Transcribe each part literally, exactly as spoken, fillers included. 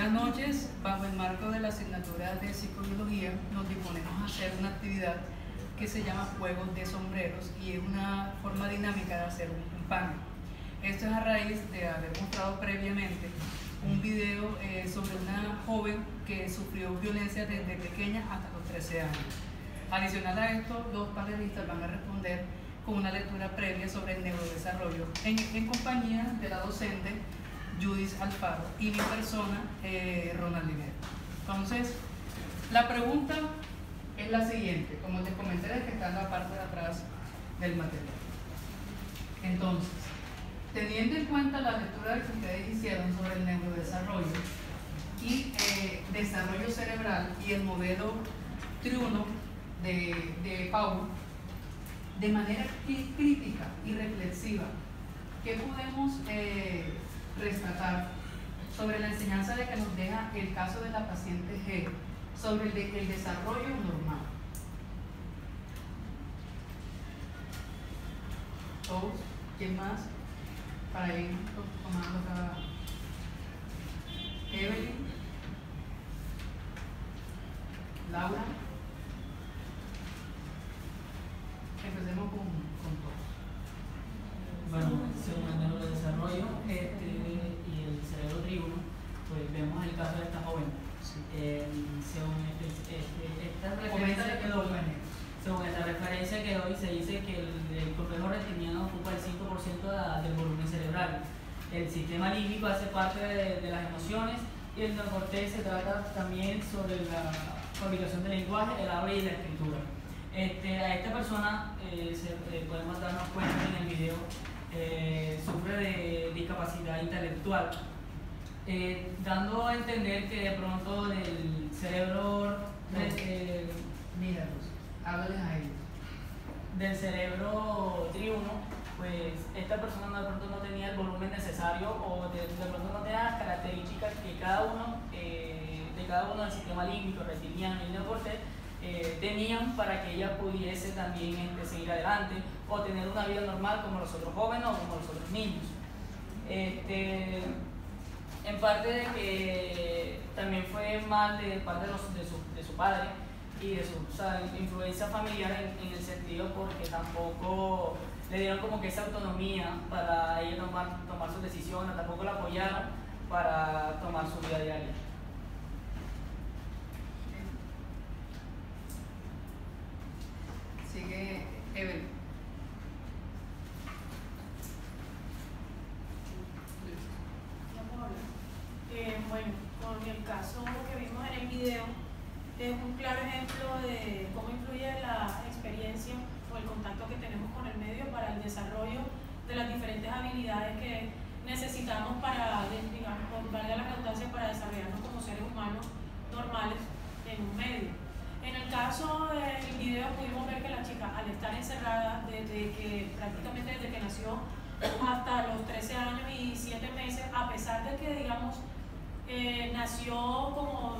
Buenas noches. Bajo el marco de la asignatura de psicobiología nos disponemos a hacer una actividad que se llama juegos de sombreros y es una forma dinámica de hacer un, un panel. Esto es a raíz de haber mostrado previamente un video eh, sobre una joven que sufrió violencia desde pequeña hasta los trece años. Adicional a esto, los panelistas van a responder con una lectura previa sobre el neurodesarrollo en, en compañía de la docente Judith Alfaro y mi persona, eh, Ronald Dinero. Entonces, la pregunta es la siguiente, como les comenté, es que está en la parte de atrás del material. Entonces, teniendo en cuenta la lectura que ustedes hicieron sobre el neurodesarrollo y eh, desarrollo cerebral y el modelo triuno de, de Paulo, de manera crítica y reflexiva, ¿qué podemos eh, rescatar sobre la enseñanza de que nos deja el caso de la paciente G sobre el, de, el desarrollo normal? ¿Todos? ¿Quién más? Para ir tomando cada... Evelyn, Laura. Empecemos con, con todos. Bueno, según el neurodesarrollo este, y el cerebro triuno, pues vemos el caso de esta joven. Sí. Eh, según este, este, esta Referencia referencia que doy, según esta referencia que doy, se dice que el, el complejo retiniano ocupa el cinco por ciento de, del volumen cerebral. El sistema límbico hace parte de, de las emociones y el neocortex se trata también sobre la fabricación del lenguaje, el habla y la escritura. Este, a esta persona eh, se, eh, podemos darnos cuenta en el video eh, sufre de discapacidad intelectual, eh, dando a entender que de pronto del cerebro No. eh, Míralos, háblales a ellos. del cerebro triuno, pues esta persona de pronto no tenía el volumen necesario o de, de pronto no tenía las características que cada uno eh, de cada uno del sistema límbico, reptiliano y neocortex Eh, tenían para que ella pudiese también este, seguir adelante o tener una vida normal como los otros jóvenes o como los otros niños. Este, en parte de que también fue mal de parte de, los, de, su, de su padre y de su o sea, influencia familiar en, en el sentido porque tampoco le dieron como que esa autonomía para ella tomar, tomar sus decisiones, tampoco la apoyaron para tomar su vida diaria. Sigue Evelyn. Eh, bueno, con el caso que vimos en el video, es un claro ejemplo de cómo influye la experiencia o el contacto que tenemos con el medio para el desarrollo de las diferentes habilidades que necesitamos para, digamos, valga la redundancia, para desarrollarnos como seres humanos normales en un medio. En el caso del video pudimos ver que la chica, al estar encerrada desde que prácticamente desde que nació hasta los trece años y siete meses, a pesar de que digamos eh, nació como,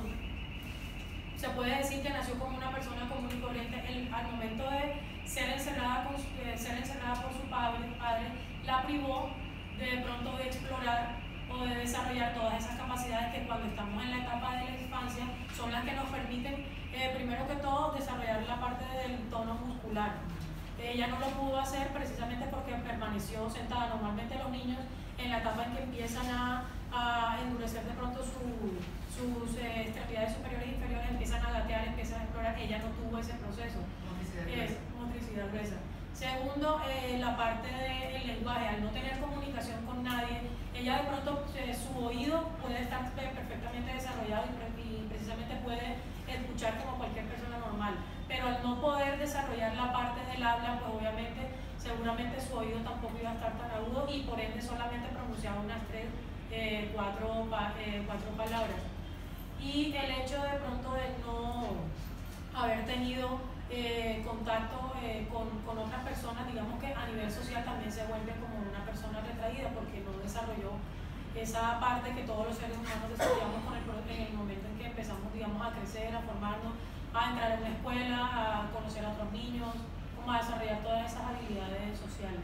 se puede decir que nació como una persona común y corriente, el, al momento de ser encerrada, con, eh, ser encerrada por su padre, padre, la privó de pronto de explorar o de desarrollar todas esas capacidades que cuando estamos en la etapa de la infancia son las que nos permiten, eh, primero que todo, desarrollar la parte del tono muscular. Ella no lo pudo hacer precisamente porque permaneció sentada. Normalmente los niños en la etapa en que empiezan a, a endurecer de pronto su, sus eh, extremidades superiores e inferiores, empiezan a gatear, empiezan a explorar. Ella no tuvo ese proceso. Motricidad Es motricidad gruesa. Segundo, eh, la parte del lenguaje, al no tener comunicación con nadie, ella de pronto eh, su oído puede estar perfectamente desarrollado y, pre y precisamente puede escuchar como cualquier persona normal, pero al no poder desarrollar la parte del habla, pues obviamente seguramente su oído tampoco iba a estar tan agudo y por ende solamente pronunciaba unas tres, eh, cuatro, eh, cuatro palabras. Y el hecho de pronto de no haber tenido eh, contacto eh, con, con otras personas, digamos que a nivel social también se vuelve como una persona retraída porque no desarrolló esa parte que todos los seres humanos desarrollamos con el, en el momento en que empezamos, digamos, a crecer, a formarnos, a entrar en una escuela, a conocer a otros niños, como a desarrollar todas esas habilidades sociales.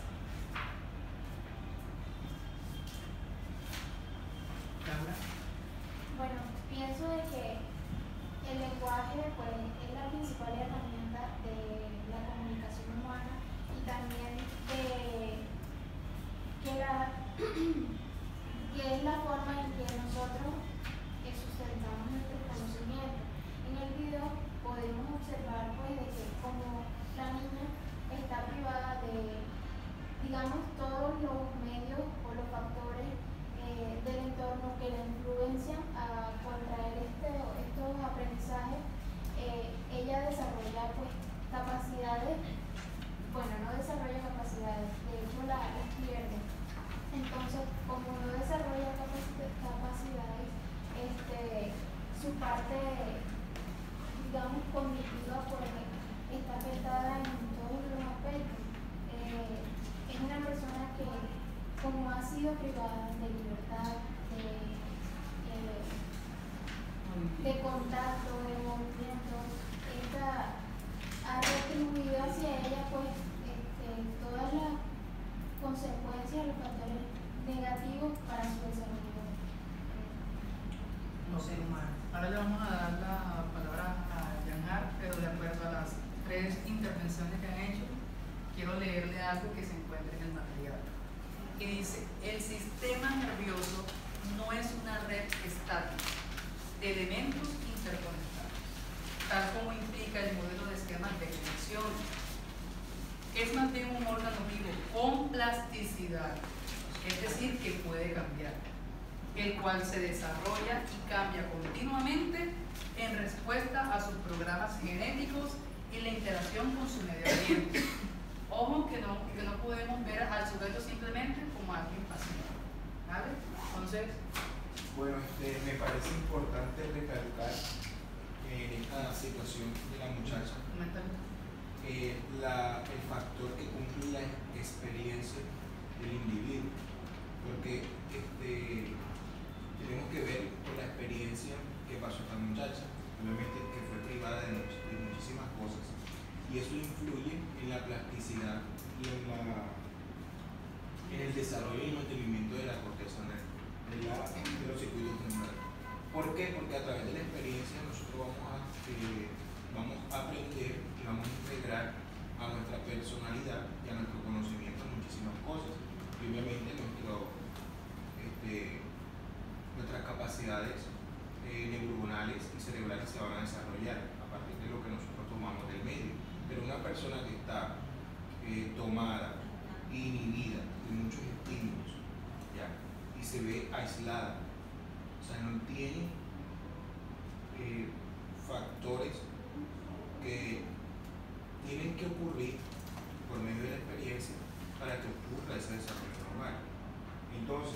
Laura. el lenguaje pues, es la principal herramienta de la comunicación humana y también de que, la, que es la forma en que nosotros eh, sustentamos nuestro conocimiento. En el video podemos observar pues, de que como la niña está privada de, digamos, todos los medios o los factores eh, del entorno que la influencian a contraer este, estos aprendizajes, eh, ella desarrolla pues, capacidades, bueno, no desarrolla capacidades, de hecho la- las pierde. Entonces, como no desarrolla capaci- capacidades, este, su parte, digamos, cognitiva pues, está afectada en todos los aspectos. Eh, es una persona que, como ha sido privada de libertad, de, eh, de contacto, de movimiento, esta ha retribuido hacia ella pues, este, todas las consecuencias, los factores negativos para su desarrollo. No sé, ahora le vamos a dar la palabra a Yanhar, pero de acuerdo a las tres intervenciones que han hecho, quiero leerle algo que se encuentra en el material. Y dice, el sistema nervioso no es una red estática de elementos interconectados, tal como implica el modelo de esquemas de conexión. Es más bien un órgano vivo con plasticidad, es decir, que puede cambiar, el cual se desarrolla y cambia continuamente en respuesta a sus programas genéticos y la interacción con su medio ambiente. Ojo que no, que no podemos ver al sujeto simplemente como alguien pasivo, ¿vale? Entonces, bueno, este, me parece importante recalcar en esta situación de la muchacha eh, la, el factor que cumple la experiencia del individuo, porque este, tenemos que ver con la experiencia que pasó esta muchacha, obviamente que fue privada de, much de muchísimas cosas, y eso influye en la plasticidad y en, la, en el desarrollo y mantenimiento de la corteza de, la, de los circuitos neuronales. ¿Por qué? Porque a través de la experiencia nosotros vamos a, eh, vamos a aprender y vamos a integrar a nuestra personalidad y a nuestro conocimiento muchísimas cosas, y obviamente nuestro, este, nuestras capacidades eh, neuronales y cerebrales se van a desarrollar a partir de lo que nosotros tomamos del medio. Pero una persona que está eh, tomada, inhibida de muchos estímulos, ¿ya? Y se ve aislada, o sea, no tiene eh, factores que tienen que ocurrir por medio de la experiencia para que ocurra ese desarrollo normal. Entonces,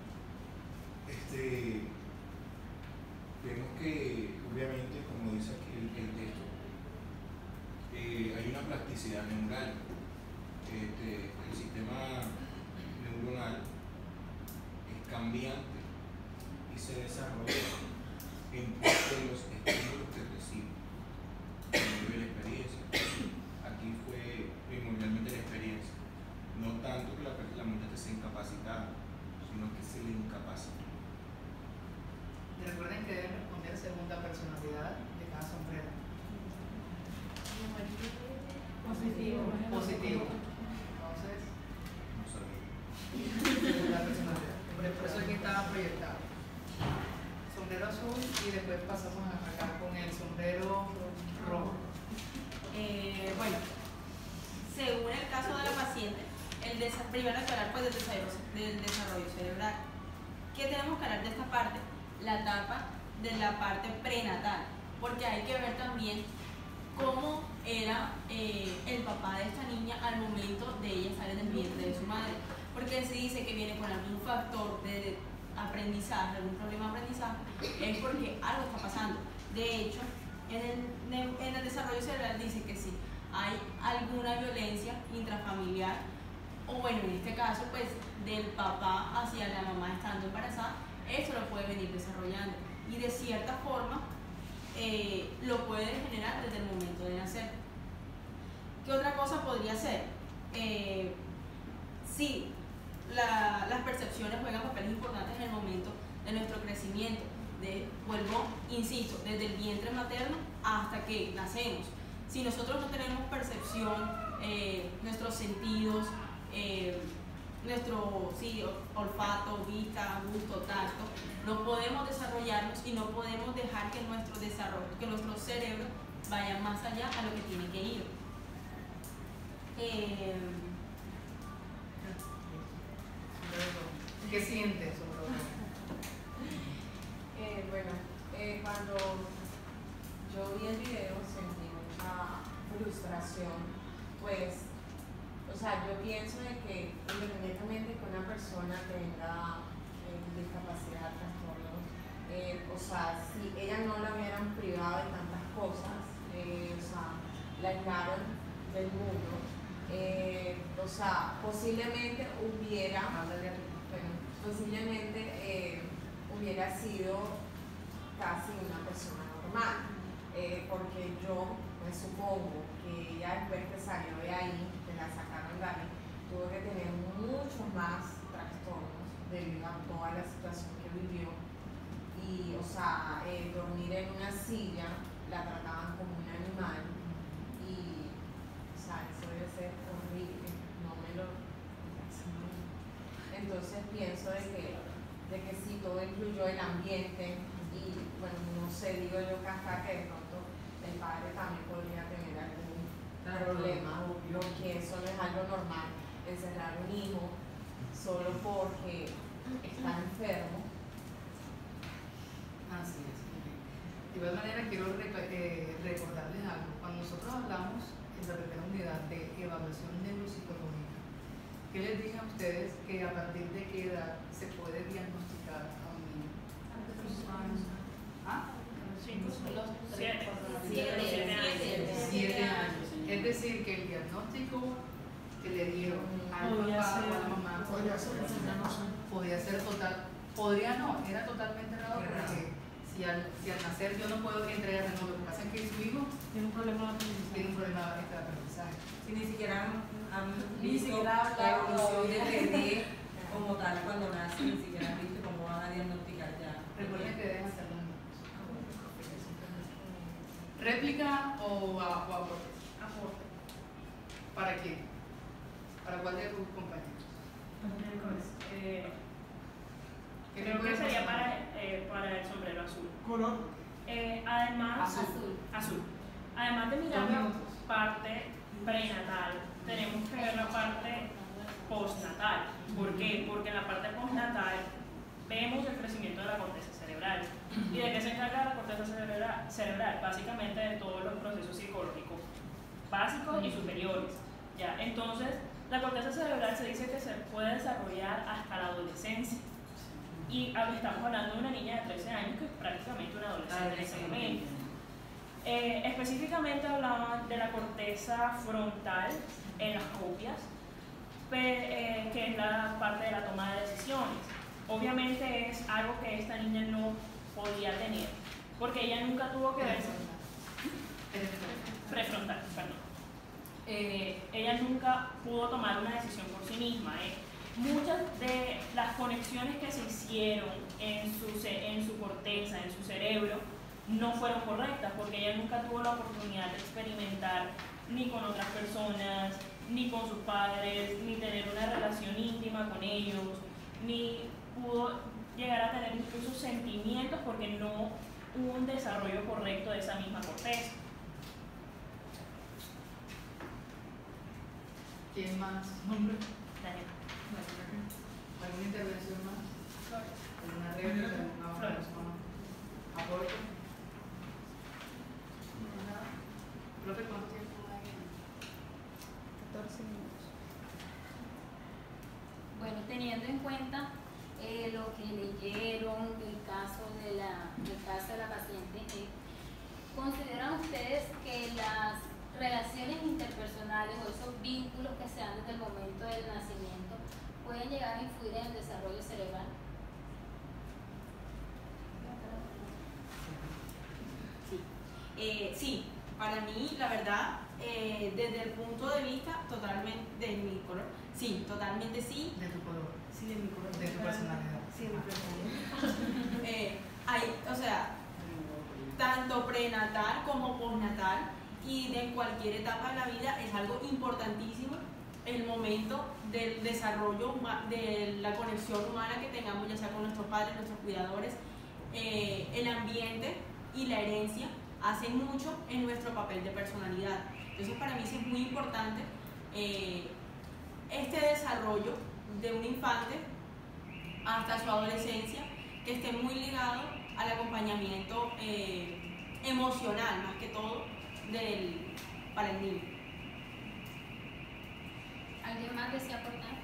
este, vemos que, obviamente, como dice aquí el, el texto, Eh, hay una plasticidad neural. Este, el sistema neuronal es cambiante y se desarrolla en función de los estímulos que recibe a nivel de la experiencia. Aquí fue primordialmente la experiencia, no tanto que la, la muchacha sea incapacitada, sino que se le incapacita. recuerden que deben responder según la personalidad de cada sombrero. Positivo. Positivo. Entonces, No sabía. según la personalidad. Por eso aquí estaba proyectado. Sombrero azul y después pasamos acá con el sombrero rojo. Eh, bueno, según el caso de la paciente, el primero hay que hablar pues, del, desarrollo, del desarrollo cerebral. ¿Qué tenemos que hablar de esta parte? La etapa de la parte prenatal, porque hay que ver también cómo era eh, el papá de esta niña al momento de ella salir del vientre de su madre, porque se dice que viene con algún factor de aprendizaje, algún problema de aprendizaje, es porque algo está pasando. De hecho, en el, en el desarrollo cerebral dice que sí, hay alguna violencia intrafamiliar, o bueno, en este caso, pues, del papá hacia la mamá estando embarazada, eso lo puede venir desarrollando y de cierta forma eh, lo puede generar desde el momento de nacer. ¿Qué otra cosa podría ser? Eh, sí, la, las percepciones juegan papeles importantes en el momento de nuestro crecimiento. De, vuelvo, insisto, desde el vientre materno hasta que nacemos. Si nosotros no tenemos percepción, eh, nuestros sentidos, eh, nuestro sí, olfato, vista, gusto, tacto, no podemos desarrollarnos y no podemos dejar que nuestro desarrollo, que nuestro cerebro vaya más allá a lo que tiene que ir. Eh, ¿Qué sientes sobre eso? Eh, bueno, eh, cuando yo vi el video sentí mucha frustración, pues, o sea, yo pienso de que independientemente que una persona tenga eh, discapacidad, trastorno, eh, o sea, si ella no la hubieran privado de tantas cosas, eh, o sea, la aislaron del mundo, eh, o sea, posiblemente hubiera, bueno, posiblemente eh, hubiera sido casi una persona normal, eh, porque yo me supongo que ella después que salió de ahí, que la sacaron de ahí, tuvo que tener muchos más trastornos debido a toda la situación que vivió y, o sea, eh, dormir en una silla, la trataban como un animal y, o sea, eso debe ser horrible, no me lo... Entonces pienso de que, de que sí, todo incluyó el ambiente y, bueno, no sé, digo yo que hasta que de pronto el padre también podría tener algún problema, obvio, que eso no es algo normal, encerrar un hijo solo porque está enfermo. Así es. De igual manera quiero eh, recordarles algo. Cuando nosotros hablamos en la primera unidad de evaluación neuropsicológica, ¿qué les dije a ustedes que a partir de qué edad se puede diagnosticar a un niño? ¿Ah? Siete. Siete años. Siete años. Es decir, que el diagnóstico que le dieron al Podría papá ser- o a la mamá podría ser podía ser total, podría no, era totalmente errado porque si al, si al nacer yo no puedo entregarle, no, lo que pasa es que su hijo Tiene un problema de aprendizaje. tiene un problema de aprendizaje. Si ni siquiera han, han Ni visto siquiera la hablado evolución del todavía. bebé como tal cuando nace, ni siquiera han visto cómo van a diagnosticar ya. Recuerden que deben hacerlo. ¿Réplica o, a, o aporte? Aporte. ¿Para quién? ¿Para cuál de tus compañeros? Eh, ¿Qué creo tipo que de sería persona? para, eh, para el sombrero azul. Color. Eh, además, Azul. azul. Además de mirar Dos la minutos. parte prenatal, tenemos que ver la parte postnatal. ¿Por qué? Porque en la parte postnatal vemos el crecimiento de la corteza cerebral. ¿Y de qué se encarga la corteza cerebral? cerebral? Básicamente de todos los procesos psicológicos básicos y superiores. ¿Ya? Entonces, la corteza cerebral se dice que se puede desarrollar hasta la adolescencia. Y ah, estamos hablando de una niña de trece años que es prácticamente una adolescente en ese momento. Eh, específicamente hablaban de la corteza frontal en las copias, pe- eh, que es la parte de la toma de decisiones. Obviamente es algo que esta niña no podía tener, porque ella nunca tuvo que verse prefrontal, perdón. Eh, ella nunca pudo tomar una decisión por sí misma. ¿eh? Muchas de las conexiones que se hicieron en su, ce- en su corteza, en su cerebro, no fueron correctas, porque ella nunca tuvo la oportunidad de experimentar ni con otras personas, ni con sus padres, ni tener una relación íntima con ellos, ni pudo llegar a tener incluso sentimientos porque no hubo un desarrollo correcto de esa misma corteza. ¿Quién más? ¿Nombre? Daniel. ¿Alguna intervención más? ¿Alguna réplica? ¿Alguna Flores. ¿Aporte? Profe, ¿cuánto tiempo hay? catorce minutos. Bueno, teniendo en cuenta eh, lo que leyeron del caso de la, del caso de la paciente, eh, ¿consideran ustedes que las relaciones interpersonales o esos vínculos que se dan desde el momento del nacimiento pueden llegar a influir en el desarrollo cerebral? Sí. Eh, sí, para mí, la verdad, eh, desde el punto de vista totalmente de mi color, sí, totalmente sí. De tu color. Sí, de mi color. De tu personalidad. Sí, de mi personalidad. eh, hay, o sea, prenatal como postnatal y de cualquier etapa de la vida es algo importantísimo el momento del desarrollo, de la conexión humana que tengamos, ya sea con nuestros padres, nuestros cuidadores, eh, el ambiente y la herencia hacen mucho en nuestro papel de personalidad. Entonces para mí sí es muy importante eh, este desarrollo de un infante hasta su adolescencia, que esté muy ligado al acompañamiento eh, emocional, más que todo, del, para el niño. ¿Alguien más desea aportar?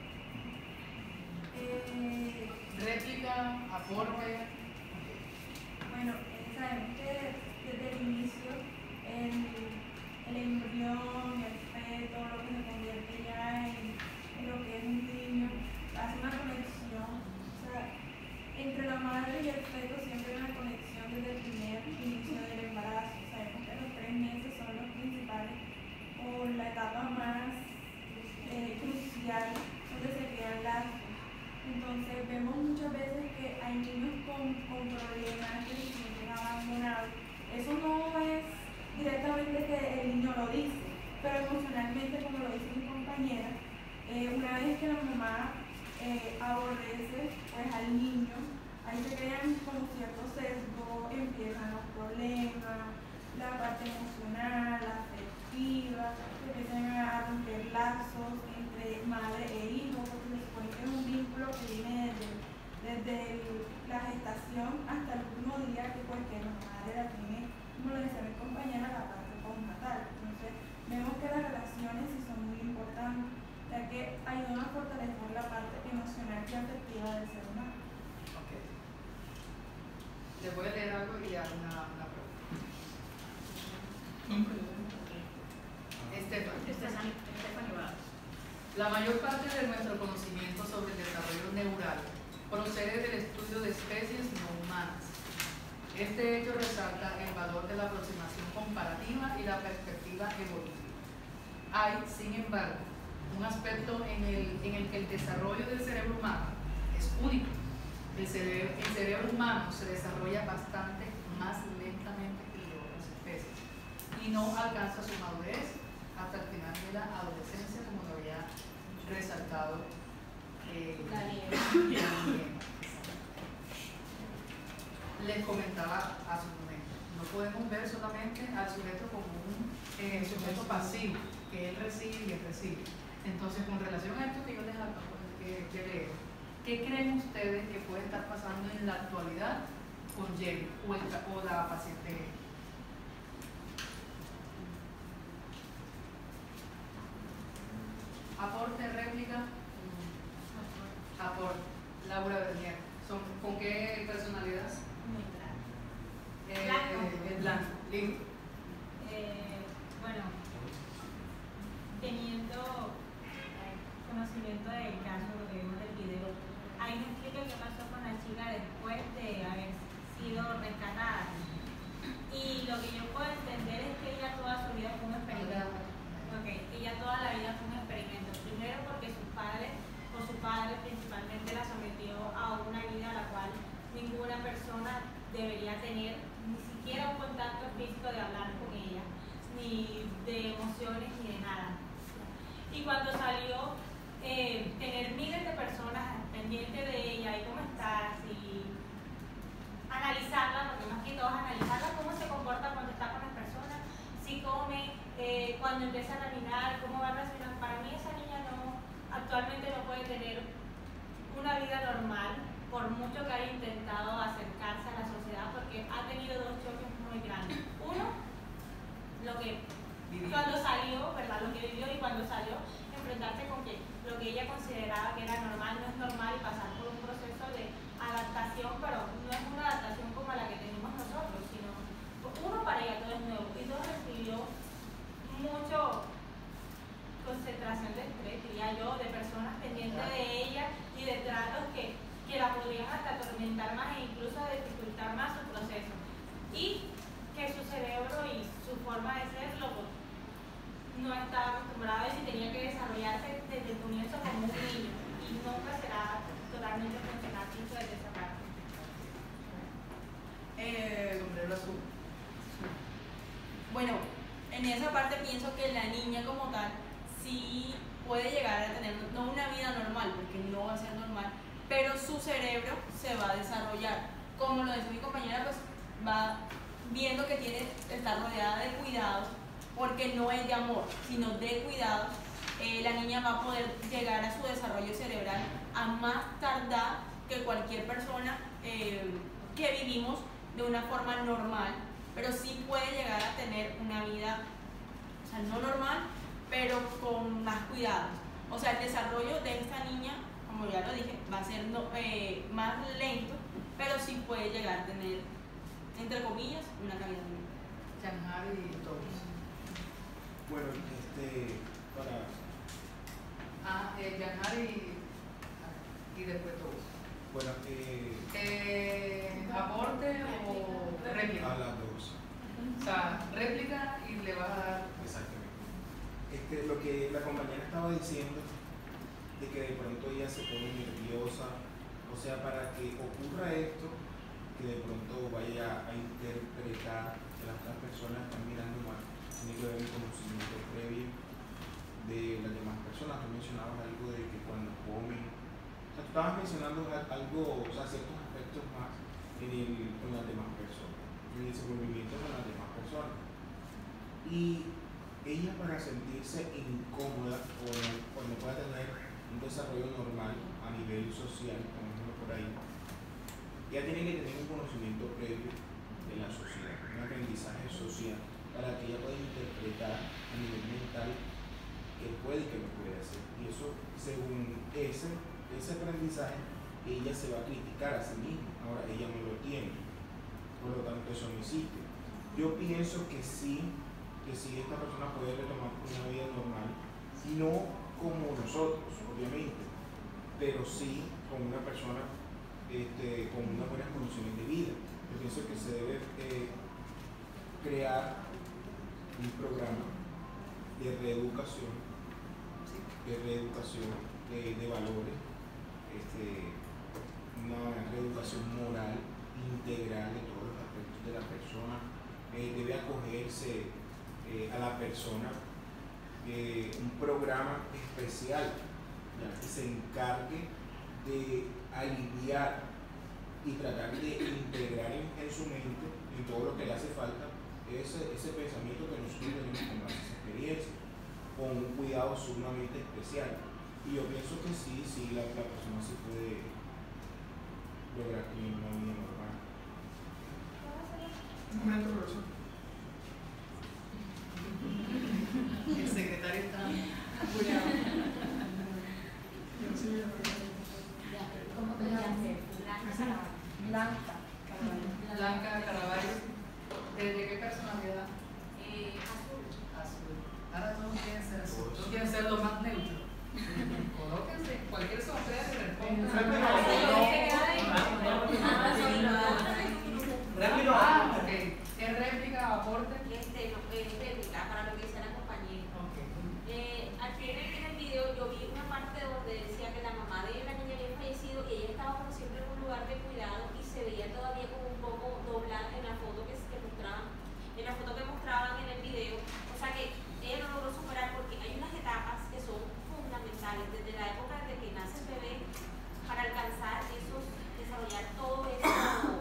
Eh, Réplica, aporte. bueno, eh, sabemos que desde el inicio el, el embrión, el feto, lo que se convierte ya en, en lo que es un niño, hace una conexión. O sea, entre la madre y el feto siempre hay una conexión desde el primer inicio del embarazo. Sabemos que los tres meses son los principales o la etapa más eh, crucial donde se crean lazos. Entonces vemos muchas veces que hay niños con, con problemas que se sienten abandonados. Eso no es directamente que el niño lo dice, pero emocionalmente, como lo dice mi compañera, eh, una vez que la mamá eh, aborrece pues, al niño, ahí se crean como ciertos sesgos, empiezan los problemas, la parte emocional, la afectiva, se empiezan a romper lazos entre madre e hijo, porque se supone que es un vínculo que viene desde, desde el, la gestación hasta el último día, que pues que la madre la tiene, como lo decía mi compañera, la parte postnatal. Entonces vemos que las relaciones sí son muy importantes, ya que ayudan a fortalecer la parte emocional y afectiva del ser humano. Okay. Les voy a leer algo y hago una, una pregunta. Estefan. Estefan, Estefan Ibarra. La mayor parte de nuestro conocimiento sobre el desarrollo neural procede del estudio de especies no humanas. Este hecho resalta el valor de la aproximación comparativa y la perspectiva evolutiva. Hay, sin embargo, un aspecto en el, en el que el desarrollo del cerebro humano es único. El cerebro, el cerebro humano se desarrolla bastante más lentamente que el de otras especies y no alcanza su madurez hasta el final de la adolescencia, como lo había resaltado eh, Daniel. Les comentaba hace un momento, no podemos ver solamente al sujeto como un eh, sujeto pasivo, que él recibe y él recibe. Entonces, con relación a esto que yo les acabo de leer, ¿qué creen ustedes que puede estar pasando en la actualidad con Jenny o, el, o la paciente? Aporte, réplica. Aporte. Laura Bernier. ¿Son, ¿Con qué personalidad? Neutral. Eh, Blanco. El blanco. Lindo. Eh, bueno, teniendo eh, conocimiento del caso, lo que vimos del video, ahí me explica qué pasó con la chica después de haber sido rescatada. Y lo que yo puedo entender es que ella toda su vida fue un experimento. Okay. Ella toda la vida fue un experimento. Primero porque sus padres, o su padre principalmente, la sometió a una vida a la cual ninguna persona debería tener ni siquiera un contacto físico de hablar con ella, ni de emociones, ni de nada. Y cuando salió, eh, tener miles de personas pendientes de ella y cómo estás, y analizarla, porque más que todo es analizarla, cómo se comporta cuando está con las personas, si come, eh, cuando empieza a caminar, cómo va a reaccionar. Para mí esa niña no, actualmente no puede tener una vida normal, por mucho que haya intentado acercarse a la sociedad, porque ha tenido dos choques muy grandes. Uno, lo que cuando salió, ¿verdad? Lo que vivió, y cuando salió, enfrentarse con que lo que ella consideraba que era normal no es normal, y pasar por un proceso de adaptación, pero no es una adaptación como la que tenemos nosotros, sino uno, para ella todo es nuevo, y dos, recibió mucho concentración de estrés, diría yo, de personas pendientes de ella y de tratos que, que la podrían hasta atormentar más e incluso dificultar más su proceso, y que su cerebro y su forma de ser lo, no estaba acostumbrado, y si tenía que desarrollarse desde el comienzo como un niño, y nunca será totalmente funcional desde esa parte. Eh, sombrero azul. bueno, en esa parte pienso que la niña como tal sí puede llegar a tener, no una vida normal, porque no va a ser normal, pero su cerebro se va a desarrollar. Como lo dice mi compañera, pues va viendo que tiene, está rodeada de cuidados, porque no es de amor, sino de cuidados. Eh, la niña va a poder llegar a su desarrollo cerebral a más tardar que cualquier persona eh, que vivimos de una forma normal, pero sí puede llegar a tener una vida, o sea, no normal, pero con más cuidados. O sea, el desarrollo de esta niña, como ya lo dije, va a ser no, eh, más lento, pero sí puede llegar a tener, entre comillas, una calidad de vida. Yanjar y todos. Bueno, este, para... Ah, eh, Yanjar y, y después todos. Bueno, eh... eh ¿aporte o réplica? A las dos. O sea, réplica y le vas a dar... Exactamente. Este, lo que la compañera estaba diciendo, de que de pronto ella se pone nerviosa, o sea, para que ocurra esto, que de pronto vaya a interpretar que las otras personas están mirando mal, tiene que haber un conocimiento previo de las demás personas. Tú mencionabas algo de que cuando comen, o sea, tú estabas mencionando algo, o sea, ciertos aspectos más en el, con las demás personas, en el desenvolvimiento con las demás personas. Y ella, para sentirse incómoda o no, o no pueda tener un desarrollo normal a nivel social, como ejemplo por ahí, ella tiene que tener un conocimiento previo de la sociedad, un aprendizaje social, para que ella pueda interpretar a nivel mental qué puede y qué no puede hacer. Y eso, según ese, ese aprendizaje, ella se va a criticar a sí misma. Ahora, ella no lo tiene, por lo tanto eso no existe. Yo pienso que sí, que sí esta persona puede retomar una vida normal, no como nosotros, obviamente, pero sí como una persona este, con unas buenas condiciones de vida. Yo pienso que se debe eh, crear un programa de reeducación, de reeducación de, de valores, este, una reeducación moral integral de todos los aspectos de la persona. Eh, debe acogerse eh, a la persona eh, un programa especial, ¿ya?, que se encargue de aliviar y tratar de integrar en, en su mente, en todo lo que le hace falta, ese, ese pensamiento que nosotros tenemos con base a esa experiencia, con un cuidado sumamente especial. Y yo pienso que sí, sí, la, la persona sí puede lograr tener una vida normal. Un momento, profesor. El secretario está cuidado. ¿Cómo te llamas? Blanca. Blanca Caraballo. ¿De qué personalidad? Eh, azul. Azul. Ahora todos quieren ser azul. Todos quieren ser lo más neutro. Colóquense cualquier sombrero y respondan. Ah, ok. ¿Es réplica o aporte? Este, no, es réplica, para lo que dice la compañera. Okay. Eh, al final en el video yo vi una parte donde decía que la mamá de la niña había fallecido y ella estaba como siempre en un lugar de cuidado y se veía todavía como un poco doblada en la foto que, que mostraban, en la foto que mostraban en el video. O sea que ella no logró superar porque hay unas etapas que son fundamentales desde la época de que nace el bebé para alcanzar esos, desarrollar todo eso.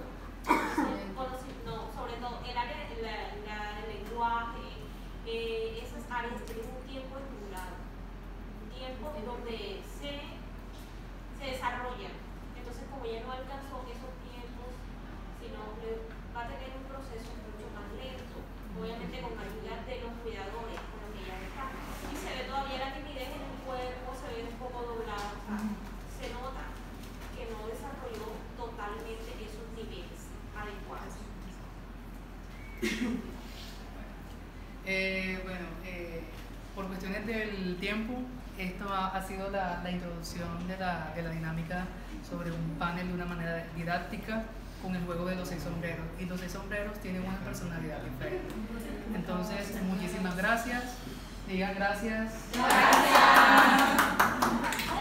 No, sobre todo el área del lenguaje, eh, esas áreas tienen un tiempo estipulado, un tiempo donde se, se desarrollan. Entonces, como ella no alcanzó esos tiempos, sino va a tener un proceso mucho más lento, obviamente con ayuda de los cuidadores con los que ella está. Y se ve todavía la timidez en el cuerpo, se ve un poco doblada, o sea, se nota que no desarrolló totalmente esos niveles adecuados. Eh, bueno, eh, por cuestiones del tiempo, esto ha, ha sido la, la introducción de la, de la dinámica sobre un panel de una manera didáctica con el juego de los seis sombreros. Y los seis sombreros tienen una personalidad diferente. Entonces, muchísimas gracias. Digan gracias. Gracias.